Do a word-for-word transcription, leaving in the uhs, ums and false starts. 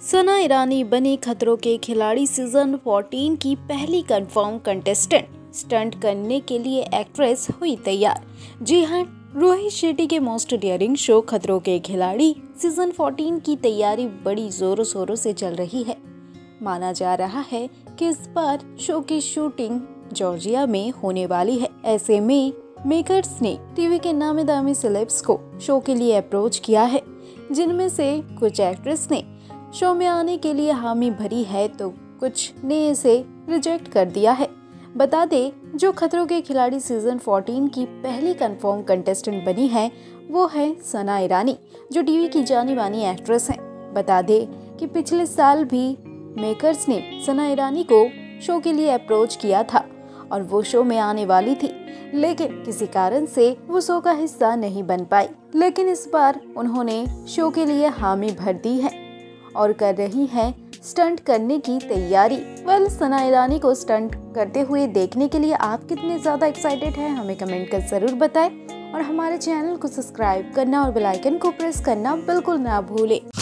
सना ईरानी बनी खतरों के खिलाड़ी सीजन चौदह की पहली कंफर्म कंटेस्टेंट। स्टंट करने के लिए एक्ट्रेस हुई तैयार। जी हां, रोहित शेट्टी के मोस्ट डेयरिंग शो खतरों के खिलाड़ी सीजन चौदह की तैयारी बड़ी जोरों शोरों से चल रही है। माना जा रहा है कि इस बार शो की शूटिंग जॉर्जिया में होने वाली है। ऐसे में मेकर्स ने टीवी के नामी दामी सेलेब्स को शो के लिए अप्रोच किया है, जिनमें से कुछ एक्ट्रेस ने शो में आने के लिए हामी भरी है तो कुछ ने इसे रिजेक्ट कर दिया है। बता दें, जो खतरों के खिलाड़ी सीजन चौदह की पहली कंफर्म कंटेस्टेंट बनी है वो है सना ईरानी, जो टीवी की जानी मानी एक्ट्रेस हैं। बता दें कि पिछले साल भी मेकर्स ने सना ईरानी को शो के लिए अप्रोच किया था और वो शो में आने वाली थी, लेकिन किसी कारण से वो शो का हिस्सा नहीं बन पाई। लेकिन इस बार उन्होंने शो के लिए हामी भर दी है और कर रही हैं स्टंट करने की तैयारी। वेल, सना ईरानी को स्टंट करते हुए देखने के लिए आप कितने ज्यादा एक्साइटेड हैं, हमें कमेंट कर जरूर बताएं और हमारे चैनल को सब्सक्राइब करना और बेल आइकन को प्रेस करना बिल्कुल ना भूलें।